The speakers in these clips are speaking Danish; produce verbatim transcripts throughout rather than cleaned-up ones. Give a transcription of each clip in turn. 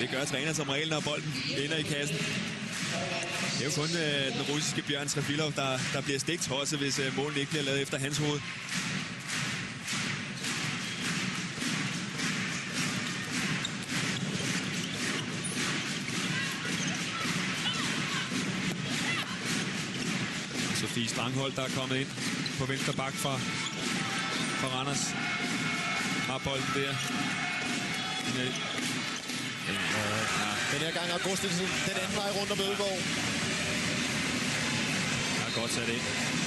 det gør træner som regel, når bolden ender i kassen. Det er jo kun øh, den russiske Bjørn Trefilov, der, der bliver stegt også, hvis øh, målen ikke bliver lavet efter hans hoved. Sofie Stranghold, der er kommet ind på venstre bak fra, fra Randers. Har bolden der. Ja. Ja. Den her gang Augustinsen, den anden vej rundt om Ødegaard. Ja, godt sat ind.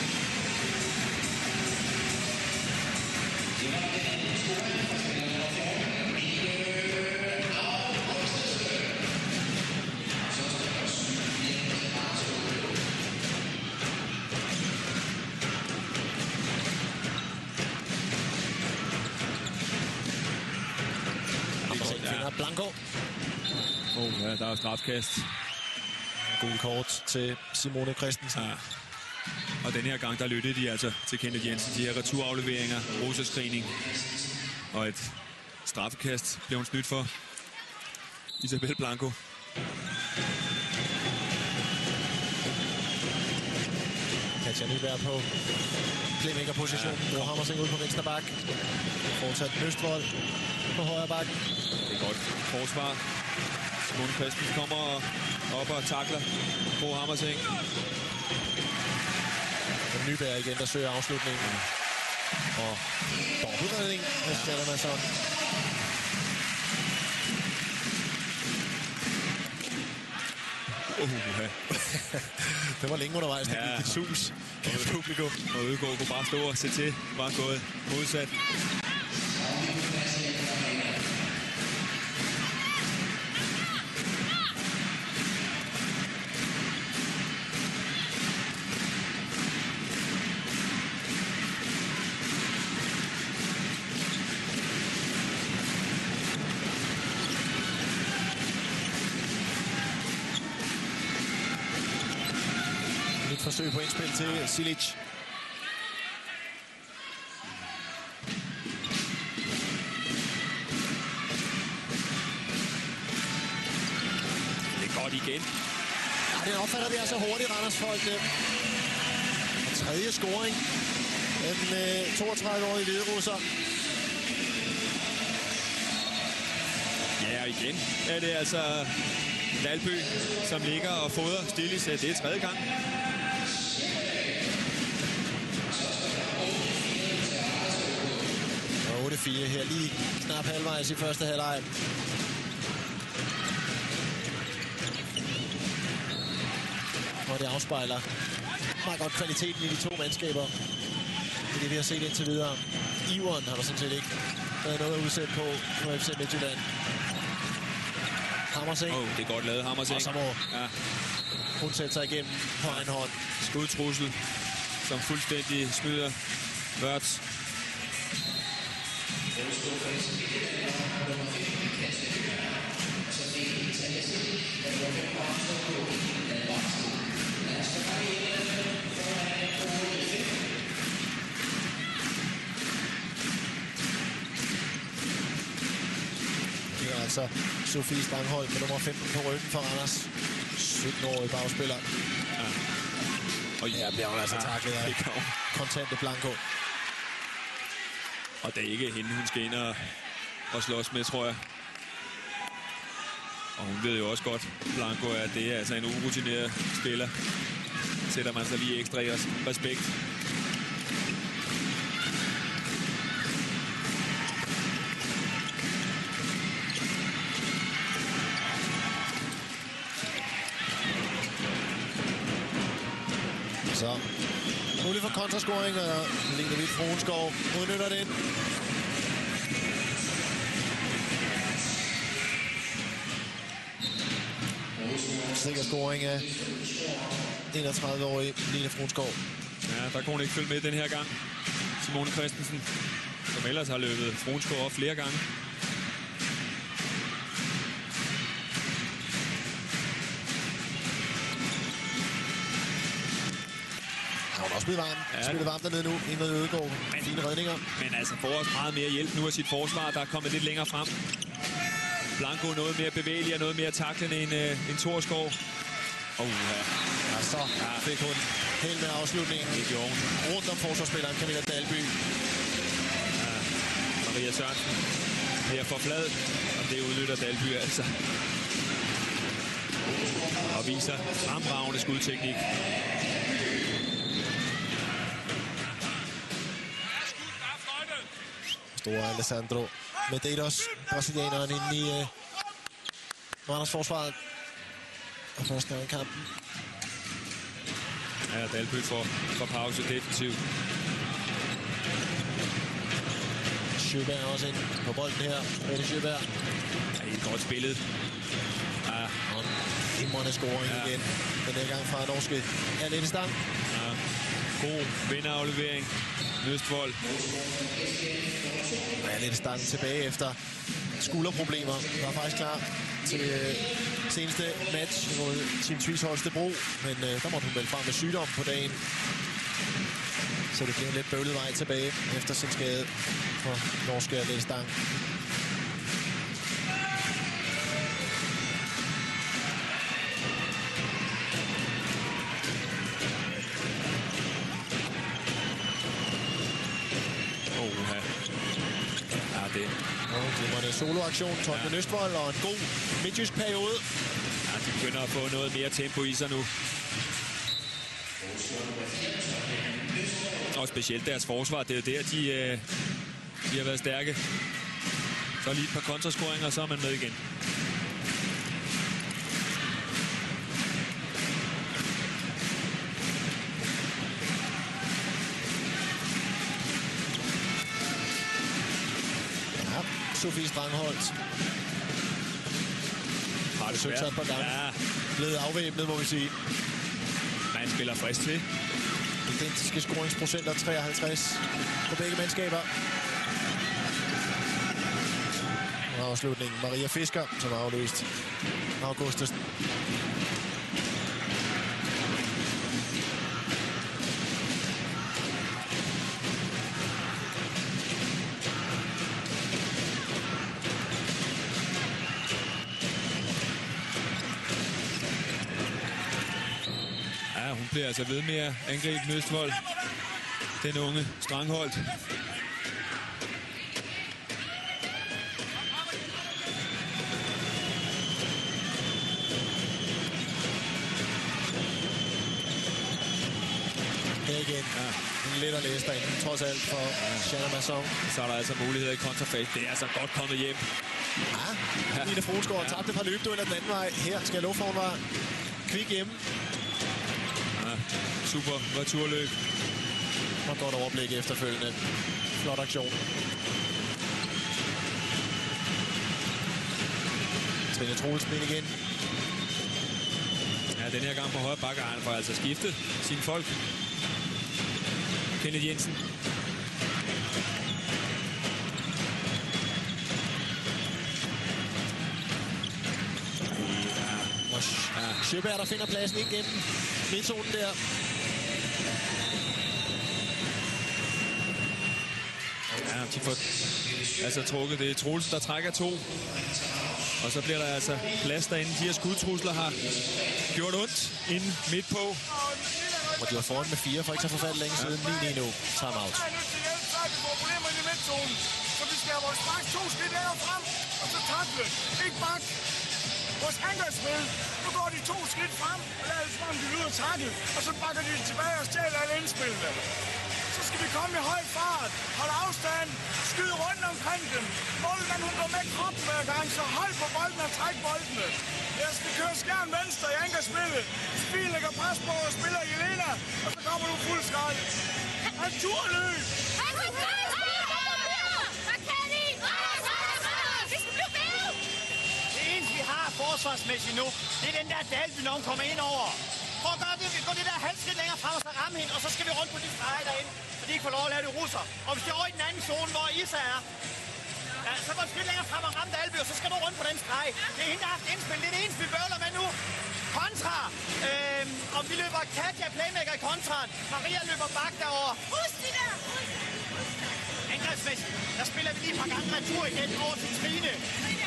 Blanco. Oh, ja, der er strafkast. Gul kort til Simone Christensen. Ja. Og den her gang, der lyttede de altså til Kenneth Jensen. De her returafleveringer, russerscreening og et straffekast blev hun snydt for. Isabel Blanco. Katja Nyberg på playmaker-position. Ja. Bro Hammersing ud på venstre bak. Fortsat Østvold på højre bak. Det er godt forsvar. Simone Christensen kommer op og takler Bro Hammersing. Og Nyberg igen, der søger afslutningen. Ja. Og dobbeltredning af Shalamason. Uh, ja. Det var længe undervejs, der ja. gik et sus. Publikum. Og Ødegaard kunne bare stå og se til. Bare gået modsat. Forsøg på indspil til Silic. Det er godt igen. Ja, det opfatter vi altså hurtigt, Randers folk. Og tredje scoring af den øh, toogtredive-årige hviderusser. Ja, og igen er det altså Valby, som ligger og fodrer Stillis. Det er tredje gang. otte fire her lige knap halvvejs i første halvleg. Og det afspejler meget godt kvaliteten i de to mandskaber. Det er det, vi har set indtil videre. Iveren har der sådan set ikke været noget at udsætte på på F C Midtjylland. Hammersing. Oh, det er godt lavet, Hammersing. Og så må ja. hun sætte sig igennem på egen hånd. Skudtrussel, som fuldstændig smider Wörth. Det er altså Sofie Stranghold med nummer femten på ryggen for Randers. sytten-årig bagspiller. Ja. Og her bliver hun altså ja, taklet af kontante Blanco. Og det er ikke hende, hun skal ind og, og slås med, tror jeg. Og hun ved jo også godt, Blanco, at det er altså en urutineret spiller. Sætter man sig lige ekstra i respekt. Så muligt for kontrascoring, og Lene Hvidt Froenskov udnytter den. Sikker scoring af enogtredive-årige Lene Froenskov. Ja, der kunne hun ikke følge med den her gang. Simone Christensen, som ellers har løbet Froenskov op flere gange. Har hun også blevet varm. Ja, spillet varmt dernede nu, ind med Ødegaard. Fine redninger. Men altså får også meget mere hjælp nu af sit forsvar, der er kommet lidt længere frem. Blanco noget mere bevægelig og noget mere taklende end, øh, end Torskov. Oh, ja. Ja, så ja. fik hun helt med afslutningen. Det gjorde hun. Rundt om forsvarsspilleren Camilla Dalby. Ja. Maria Sørensen bliver for flad, og det udnytter Dalby altså. Og viser fremragende skudteknik. Store Alessandro Medeiros, brasilianeren inde i uh, Randers forsvaret. Og første gang i kampen. Ja, Dalby får, får pause defensivt. Sjøberg også ind på bolden her. Mette Sjøberg. Ja, et godt spillet. Ja. Og en himrende scoring ja. igen. Den her gang fra norske Annette Stang. Ja. God vinderaflevering. Østvold. Og Annette Stang tilbage efter skulderproblemer. Var faktisk klar til øh, seneste match mod Team Tvis Holstebro. Men øh, der måtte hun vel frem med sygdom på dagen. Så det bliver en lidt bøvlet vej tilbage efter sin skade for norske Annette Stang. Soloaktion, Tonne ja. Østvold og en god midtjysk periode. Ja, de begynder at få noget mere tempo i sig nu. Og specielt deres forsvar, det er jo der, de, øh, de har været stærke. Så lige et par kontrascoringer, og så er man med igen. Sofie Strangholt har det svært. På gang. Ja. Blevet afvæbnet, må vi sige. Man spiller frisk til. Identiske scoringsprocenter treoghalvtreds på begge mandskaber. Og afslutningen Maria Fisker, som har afløst Augustusen. Hun bliver altså ved med at angribe Østvold. Den unge Strangholt. Her igen. Ja. En let at læse derinde, trods alt for Shanna Masson. Så er der altså muligheder i kontrafase. Det er altså godt kommet hjem. Ja, Line Froensgaard ja. tabte et par løbdueller den anden vej. Her skal Lufthavn være kvik hjemme. Super returløb. Og godt overblik efterfølgende. Flot aktion. Trine Troelsen igen. Ja, den her gang på højre bakke har han for altså skiftet sine folk. Kenneth Jensen. Ja. Sjøberg, der finder pladsen igennem midtzonen der. Ja, de får altså trukket. Det er Troelsen, der trækker to. Og så bliver der altså plads derinde. De her skudtrusler har gjort ondt inden midt på. Og de var foran med fire for ikke så forfærdeligt længe siden. ni ni nu. Timeout. Så vi skal have vores straks to skridt frem, og så takle. Ikke bak. Vores angrebsspil. Nu går de to skridt frem, og lader det som om de vil ud og takle. Og så bakker de tilbage og stjæler alle indspillene. Så skal vi komme i høj fart, holde afstand, skyde rundt omkring dem. Målen, hun går med kroppen hver gang, så hold på bolden og træk boldene. Jeg skal køre skærm venstre i angrebsspillet. Spil lægger pres på og spiller Jelena, og så kommer du fuld skrald. Naturløb! Forsvarsmæssigt nu, det er den der Dalby, når hun kommer ind over. Prøv at gøre det, gå det der halvskridt længere frem og så ramme hende, og så skal vi rundt på de streger derinde, så de ikke får lov at lave det russer. Og hvis det er over i den anden zone, hvor Isa er, ja, så går et skridt længere frem og ramme Dalby, og så skal du rundt på den streg. Det er hende, der har haft indspil, det er det eneste, vi bøvler med nu. Kontra, øhm, og vi løber Katja playmaker i kontraen. Maria løber bak derover. Husk de der! Angrebsmæssigt, der spiller vi lige et par gange retur igen over til Trine.